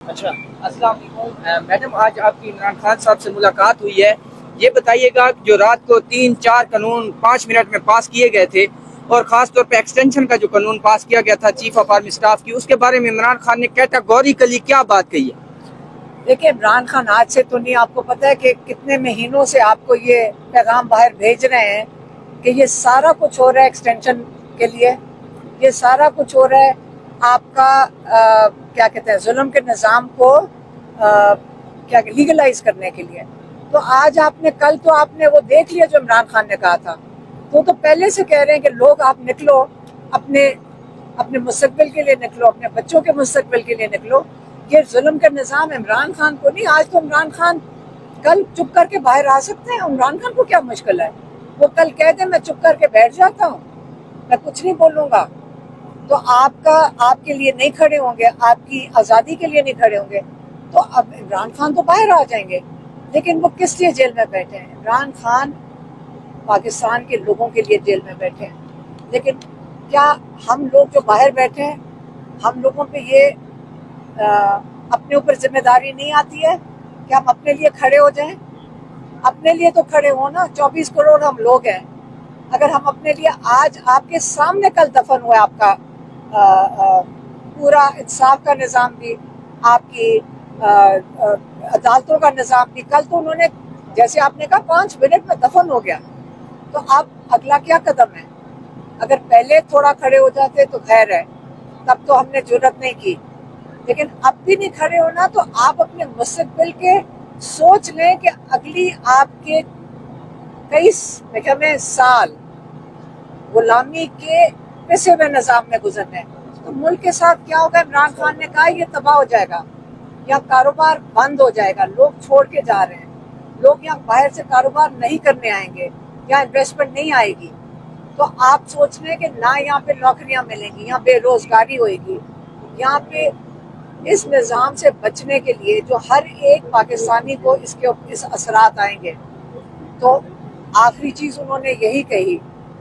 अच्छा, अस्सलाम वालेकुम। मैडम, आज आपकी इमरान खान साहब से मुलाकात हुई है। ये बताइएगा जो रात को 3-4 कानून 5 मिनट में पास किए गए थे और ख़ास तौर पे एक्सटेंशन का जो कानून पास किया गया था चीफ ऑफ आर्मी स्टाफ की, उसके बारे में इमरान खान ने कैटेगोरिकली क्या बात कही है? देखिए, इमरान खान आज से तो नहीं, आपको पता है कि कितने महीनों से आपको ये पैगाम बाहर भेज रहे हैं कि ये सारा कुछ हो रहा है एक्सटेंशन के लिए, ये सारा कुछ हो रहा है आपका क्या कहते हैं, जुल्म के निज़ाम को क्या लीगलाइज करने के लिए। तो आज आपने, कल तो आपने वो देख लिया जो इमरान खान ने कहा था, तो पहले से कह रहे हैं कि लोग आप निकलो, अपने अपने मुस्तकबिल के लिए निकलो, अपने बच्चों के मुस्तकबिल के लिए निकलो। ये जुल्म का निज़ाम इमरान खान को नहीं, आज तो इमरान खान कल चुप करके बाहर आ सकते हैं। इमरान खान को क्या मुश्किल है, वो कल कह दे मैं चुप करके बैठ जाता हूँ, मैं कुछ नहीं बोलूंगा, तो आपके लिए नहीं खड़े होंगे, आपकी आज़ादी के लिए नहीं खड़े होंगे, तो अब इमरान खान तो बाहर आ जाएंगे। लेकिन वो किस लिए जेल में बैठे हैं? इमरान खान पाकिस्तान के लोगों के लिए जेल में बैठे हैं। लेकिन क्या हम लोग जो बाहर बैठे हैं, हम लोगों पे ये अपने ऊपर जिम्मेदारी नहीं आती है कि हम अपने लिए खड़े हो जाएं? अपने लिए तो खड़े हो ना, 24 करोड़ हम लोग हैं। अगर हम अपने लिए, आज आपके सामने कल दफन हुआ आपका पूरा इंसाफ का निज़ाम भी, आपकी अदालतों का निज़ाम भी, कल तो उन्होंने, जैसे आपने कहा, 5 मिनट में दफन हो गया। तो अब अगला क्या कदम है? अगर पहले थोड़ा खड़े हो जाते तो खैर है, तब तो हमने जुर्रत नहीं की, लेकिन अब भी नहीं खड़े होना, तो आप अपने मुस्तकबिल के सोच लें कि अगली आपके कई साल गुलामी के पिसे हुए निज़ाम में गुजरने, तो मुल्क के साथ क्या होगा? इमरान खान ने कहा ये तबाह हो जाएगा, यहाँ कारोबार बंद हो जाएगा, लोग छोड़ के जा रहे हैं, लोग यहाँ बाहर से कारोबार नहीं करने आएंगे, यहाँ इन्वेस्टमेंट नहीं आएगी। तो आप सोच रहे हैं कि ना यहाँ पे नौकरियां मिलेंगी, यहाँ बेरोजगारी होगी, यहाँ पे इस निज़ाम से बचने के लिए जो हर एक पाकिस्तानी को इस असरात आएंगे। तो आखिरी चीज उन्होंने यही कही,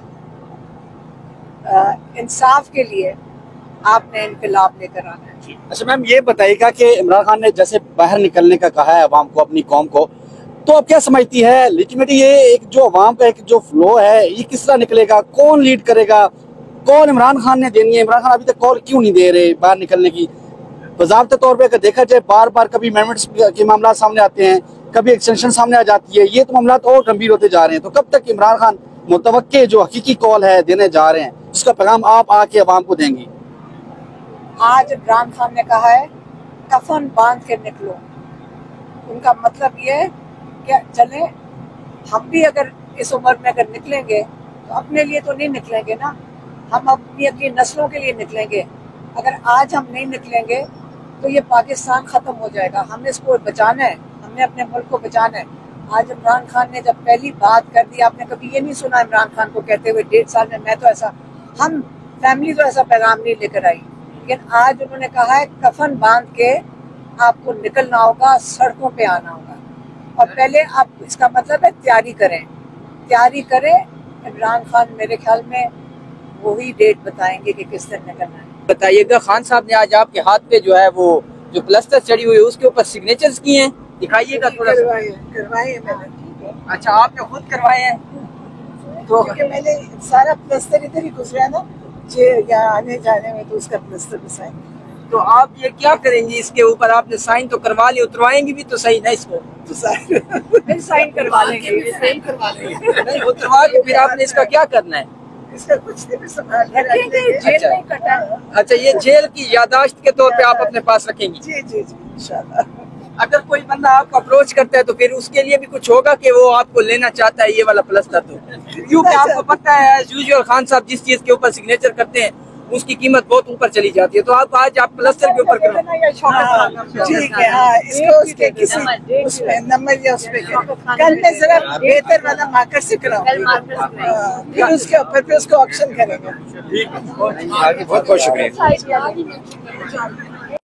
इंसाफ के लिए आपने इनकलाब लेकर आना है। अच्छा मैम, ये बताइएगा कि इमरान खान ने जैसे बाहर निकलने का कहा है अवाम को, अपनी कौम को, तो अब क्या समझती है लेजिटिमेटली ये एक जो अवाम का एक जो फ्लो है, ये किस तरह निकलेगा? कौन लीड करेगा? कॉल इमरान खान ने देनी है? इमरान खान अभी तक कॉल क्यों नहीं दे रहे बाहर निकलने की? बाज़ाब्ता तौर पे अगर देखा जाए, बार बार कभी अमेंडमेंट्स के मामला सामने आते हैं, कभी एक्सटेंशन सामने आ जाती है, ये तो मामला और गंभीर होते जा रहे हैं। तो कब तक इमरान खान मुतवक्के जो हकीकी कॉल है देने जा रहे हैं, जिसका पैगाम आप आके अवाम को देंगी? आज इमरान खान ने कहा है कफन बांध के निकलो। उनका मतलब ये है कि चले, हम भी अगर इस उम्र में अगर निकलेंगे तो अपने लिए तो नहीं निकलेंगे ना, हम अपनी अपनी नस्लों के लिए निकलेंगे। अगर आज हम नहीं निकलेंगे तो ये पाकिस्तान खत्म हो जाएगा। हमने इसको बचाना है, हमने अपने मुल्क को बचाना है। आज इमरान खान ने जब पहली बात कर दी, आपने कभी ये नहीं सुना इमरान खान को कहते हुए 1.5 साल में मैं तो ऐसा, हम फैमिली तो ऐसा पैगाम नहीं लेकर आई, लेकिन आज उन्होंने कहा है कफन बांध के आपको निकलना होगा, सड़कों पे आना होगा। और पहले आप, इसका मतलब है तैयारी करें। इमरान खान मेरे ख्याल में वही डेट बताएंगे कि किस दिन निकलना है। बताइएगा, खान साहब ने आज आपके हाथ पे जो है वो जो प्लास्टर चढ़ी हुई है उसके ऊपर सिग्नेचर्स किए हैं, दिखाइएगा थोड़ा सा। करवाए मैंने। अच्छा, आपने खुद करवाए हैं? तो मैंने सारा प्लास्टर इधर ही गुजरा ना, यहाँ आने जाने में, तो उसका प्लास्टर भी साइन। तो आप ये क्या करेंगी इसके ऊपर? आपने साइन तो करवा लिए, उतरवाएंगी भी तो सही ना इसको? तो साइन करवा लेंगे, नहीं, उतरवा के फिर आपने इसका क्या करना है? इसका कुछ नहीं, संभाल के रखेंगे। जेल नहीं कटा। अच्छा, ये जेल की यादाश्त के तौर पे आप अपने पास रखेंगी? जी जी जी, इंशाल्लाह। अगर कोई बंदा आपको अप्रोच करता है तो फिर उसके लिए भी कुछ होगा कि वो आपको लेना चाहता है ये वाला प्लास्टर? तो क्योंकि आपको पता है यूजुअल खान साहब जिस चीज के ऊपर सिग्नेचर करते हैं उसकी कीमत बहुत ऊपर चली जाती है, तो आप आज आप प्लास्टर के ऊपर करो। ठीक है, हाँ, इसको उसके किसी उसमें नंबर या उसपे कल मैं जरा बेहतर वाला मार्कर से कराऊं, फिर उसके ऊपर पे उसको ऑप्शन करेंगे। बहुत बहुत शुक्रिया।